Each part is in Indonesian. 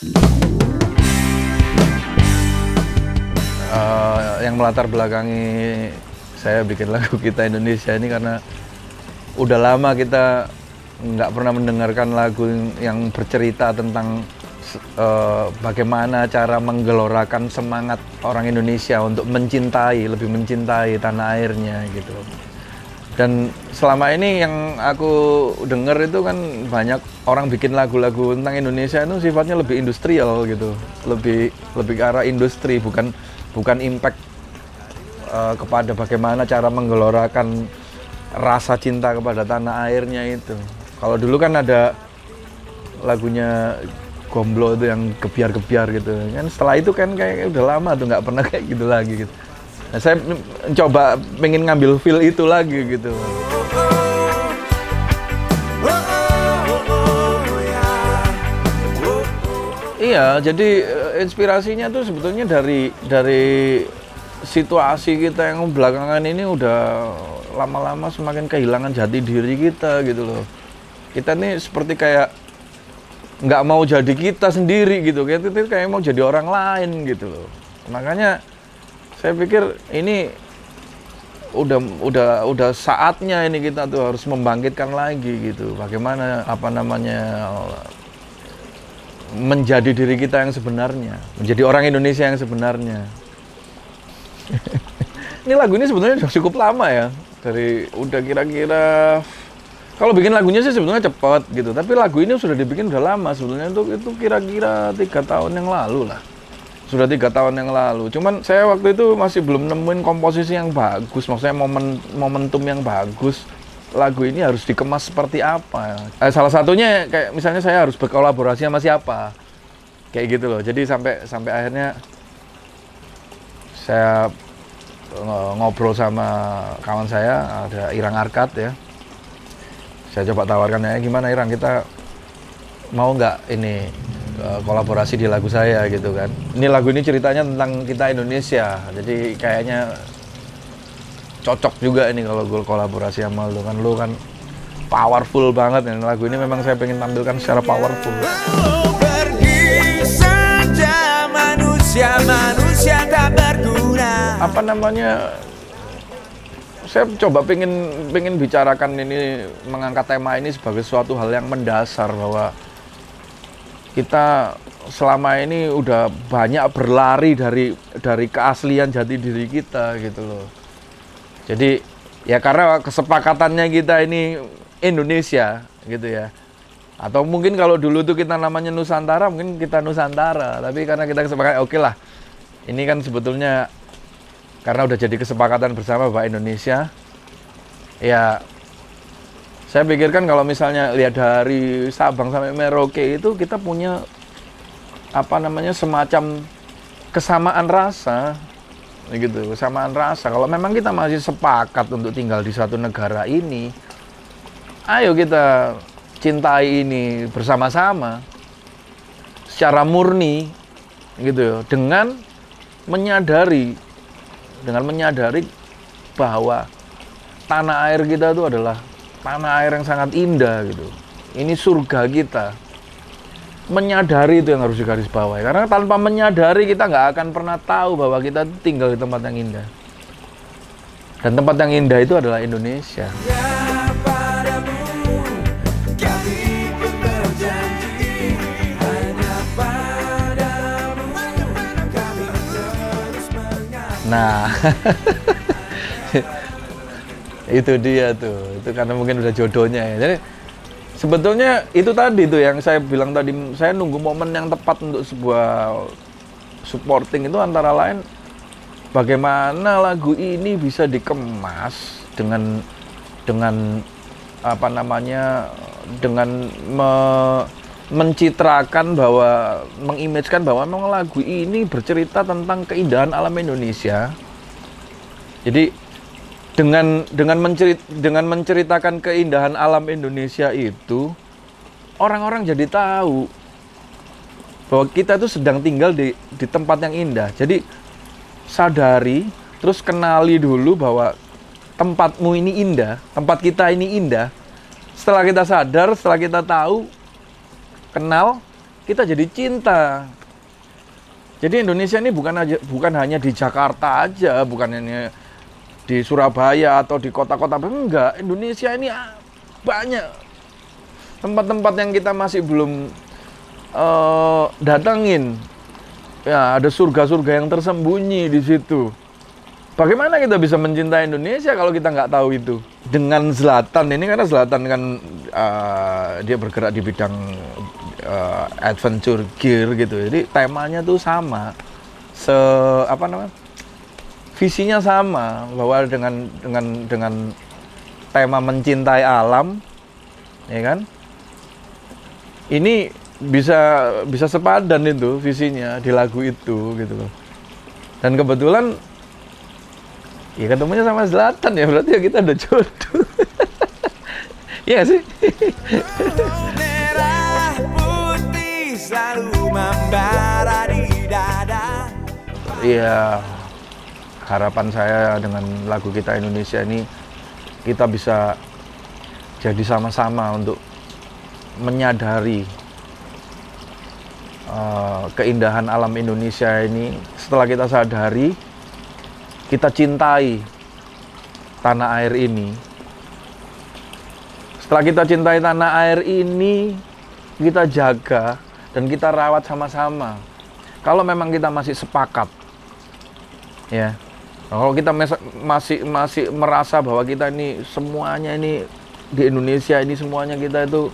Yang melatar belakangi saya bikin lagu Kita Indonesia ini karena udah lama kita nggak pernah mendengarkan lagu yang bercerita tentang bagaimana cara menggelorakan semangat orang Indonesia untuk mencintai, lebih mencintai tanah airnya gitu. Dan selama ini yang aku dengar itu kan banyak orang bikin lagu-lagu tentang Indonesia itu sifatnya lebih industrial gitu, lebih ke arah industri, bukan impact kepada bagaimana cara menggelorakan rasa cinta kepada tanah airnya itu. Kalau dulu kan ada lagunya Gomblo itu yang gebiar-gebiar gitu kan, setelah itu kan kayak udah lama tuh nggak pernah kayak gitu lagi gitu. Nah, saya coba pengen ngambil feel itu lagi gitu. Iya, jadi inspirasinya tuh sebetulnya dari situasi kita yang belakangan ini udah lama-lama semakin kehilangan jati diri kita gitu loh. Kita nih seperti kayak nggak mau jadi kita sendiri gitu, kita kayak mau jadi orang lain gitu loh. Makanya saya pikir ini udah saatnya ini kita tuh harus membangkitkan lagi gitu. Bagaimana menjadi diri kita yang sebenarnya, menjadi orang Indonesia yang sebenarnya. Ini lagu ini sebetulnya sudah cukup lama ya, udah kira-kira kalau bikin lagunya sih sebetulnya cepat gitu, tapi lagu ini sudah dibikin udah lama sebetulnya, itu kira-kira 3 tahun yang lalu lah. Sudah 3 tahun yang lalu. Cuman saya waktu itu masih belum nemuin komposisi yang bagus, maksudnya momentum yang bagus. Lagu ini harus dikemas seperti apa? Salah satunya kayak misalnya saya harus berkolaborasi sama siapa, kayak gitu loh. Jadi sampai akhirnya saya ngobrol sama kawan saya, ada Irang Arkad ya. Saya coba tawarkan ya, gimana Irang, kita mau nggak ini kolaborasi di lagu saya gitu kan. Ini lagu ini ceritanya tentang kita Indonesia, jadi kayaknya cocok juga ini kalau gue kolaborasi sama lu kan powerful banget ya. Lagu ini memang saya pengen tampilkan secara powerful. Pergi saja manusia tak berguna. Apa namanya, saya coba pengen bicarakan ini, mengangkat tema ini sebagai suatu hal yang mendasar, bahwa kita selama ini udah banyak berlari dari keaslian jati diri kita gitu loh. Jadi ya karena kesepakatannya kita ini Indonesia gitu ya. Atau mungkin kalau dulu tuh kita namanya Nusantara, mungkin kita Nusantara. Tapi karena kita kesepakatan, oke lah. Ini kan sebetulnya karena udah jadi kesepakatan bersama bahwa Indonesia, ya saya pikirkan kalau misalnya lihat dari Sabang sampai Merauke itu kita punya semacam kesamaan rasa gitu, kesamaan rasa. Kalau memang kita masih sepakat untuk tinggal di suatu negara ini, ayo kita cintai ini bersama-sama secara murni gitu, dengan menyadari bahwa tanah air kita itu adalah tanah air yang sangat indah gitu. Ini surga kita. Menyadari itu yang harus digarisbawahi. Karena tanpa menyadari kita nggak akan pernah tahu bahwa kita tinggal di tempat yang indah. Dan tempat yang indah itu adalah Indonesia. Nah, itu dia tuh. Itu karena mungkin udah jodohnya ya. Jadi sebetulnya itu tadi tuh yang saya bilang tadi, saya nunggu momen yang tepat untuk sebuah supporting itu antara lain bagaimana lagu ini bisa dikemas dengan mencitrakan bahwa, mengimagekan bahwa memang lagu ini bercerita tentang keindahan alam Indonesia. Jadi dengan menceritakan keindahan alam Indonesia itu, orang-orang jadi tahu bahwa kita tuh sedang tinggal di tempat yang indah. Jadi sadari, terus kenali dulu bahwa tempatmu ini indah, tempat kita ini indah. Setelah kita sadar, setelah kita tahu, kenal, kita jadi cinta. Jadi Indonesia ini bukan hanya di Jakarta aja, bukan hanya di Surabaya atau di kota-kota, enggak. Indonesia ini banyak tempat-tempat yang kita masih belum datengin. Ya, ada surga-surga yang tersembunyi di situ. Bagaimana kita bisa mencintai Indonesia kalau kita nggak tahu itu? Dengan Zlatan ini, karena Zlatan kan dia bergerak di bidang adventure gear gitu. Jadi temanya tuh sama, visinya sama, bahwa dengan tema mencintai alam, ya kan? Ini bisa sepadan itu visinya di lagu itu gitu loh. Dan kebetulan ya ketemunya sama Zlatan, ya berarti ya kita ada jodoh. Iya sih. Merah putih selalu membara di dada. Iya, harapan saya dengan lagu kita Indonesia ini, kita bisa jadi sama-sama untuk menyadari keindahan alam Indonesia ini. Setelah kita sadari, kita cintai tanah air ini. Setelah kita cintai tanah air ini, kita jaga dan kita rawat sama-sama. Kalau memang kita masih sepakat, ya, kalau kita masih merasa bahwa kita ini semuanya ini di Indonesia ini semuanya kita itu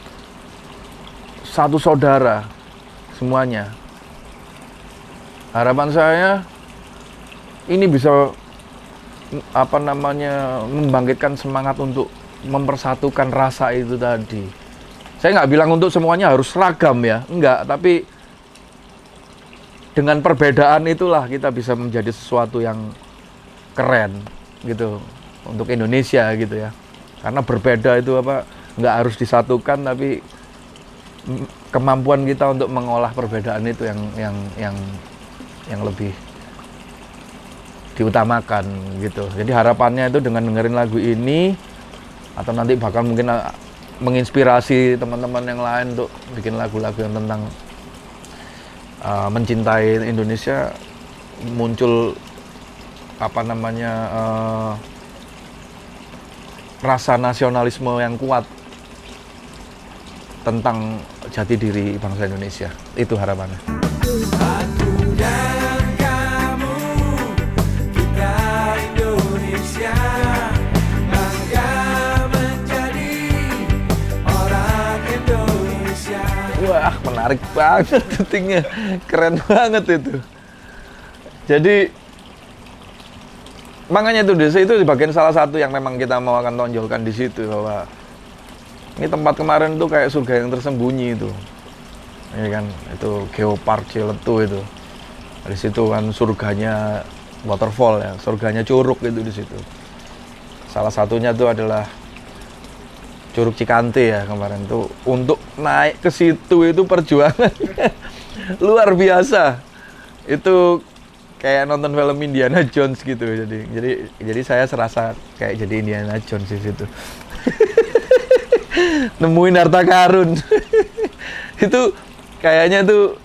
satu saudara semuanya. Harapan saya ini bisa membangkitkan semangat untuk mempersatukan rasa itu tadi. Saya nggak bilang untuk semuanya harus seragam ya, enggak, tapi dengan perbedaan itulah kita bisa menjadi sesuatu yang keren gitu untuk Indonesia gitu ya. Karena berbeda itu nggak harus disatukan, tapi kemampuan kita untuk mengolah perbedaan itu yang lebih diutamakan gitu. Jadi harapannya itu dengan dengerin lagu ini, atau nanti bahkan mungkin menginspirasi teman-teman yang lain untuk bikin lagu-lagu yang tentang mencintai Indonesia, muncul rasa nasionalisme yang kuat tentang jati diri bangsa Indonesia. Itu harapannya. Aku dan kamu, kita Indonesia, bangga menjadi orang Indonesia. Wah, menarik banget syutingnya, keren banget itu. Jadi makanya itu bagian salah satu yang memang kita mau akan tonjolkan di situ, bahwa ini tempat kemarin tuh kayak surga yang tersembunyi itu, ya kan? Itu Geopark Ciletu itu. Di situ kan surganya waterfall ya, surganya curug itu di situ. Salah satunya tuh adalah Curug Cikante ya kemarin tuh. Untuk naik ke situ itu perjuangannya luar biasa. Itu kayak nonton film Indiana Jones gitu. Jadi saya serasa kayak jadi Indiana Jones di situ. Nemuin harta karun. Itu kayaknya tuh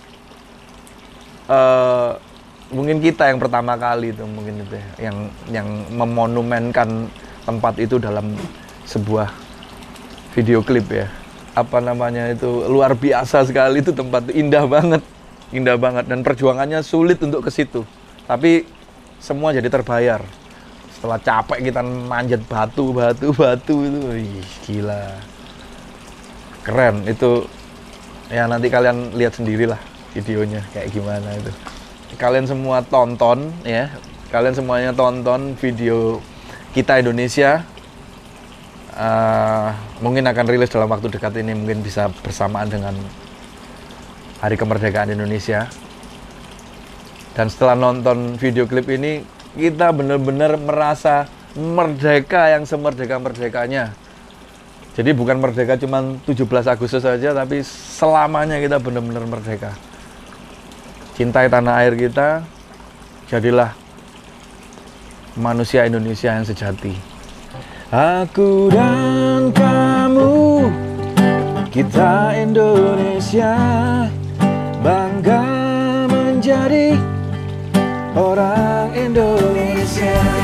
mungkin kita yang pertama kali itu mungkin itu ya, yang memonumenkan tempat itu dalam sebuah video klip ya. Itu luar biasa sekali, itu tempat itu indah banget dan perjuangannya sulit untuk ke situ. Tapi semua jadi terbayar. Setelah capek kita manjat batu itu, gila. Keren itu ya, nanti kalian lihat sendirilah videonya kayak gimana itu. Kalian semua tonton ya, kalian semuanya tonton video kita Indonesia. Mungkin akan rilis dalam waktu dekat ini, mungkin bisa bersamaan dengan Hari Kemerdekaan Indonesia. Dan setelah nonton video klip ini, kita benar-benar merasa merdeka yang semerdeka-merdekanya. Jadi bukan merdeka cuma 17 Agustus saja, tapi selamanya kita benar-benar merdeka. Cintai tanah air kita, jadilah manusia Indonesia yang sejati. Aku dan kamu, kita Indonesia. bangga menjadi orang Indonesia.